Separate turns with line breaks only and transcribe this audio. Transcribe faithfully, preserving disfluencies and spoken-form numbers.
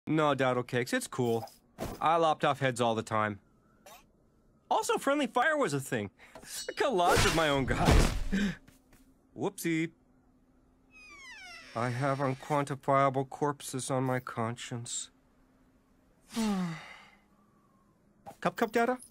No, Dado Cakes, it's cool. I lopped off heads all the time. Also, friendly fire was a thing. I cut lots of my own guys. Whoopsie. I have unquantifiable corpses on my conscience. Cup, cup, Dada?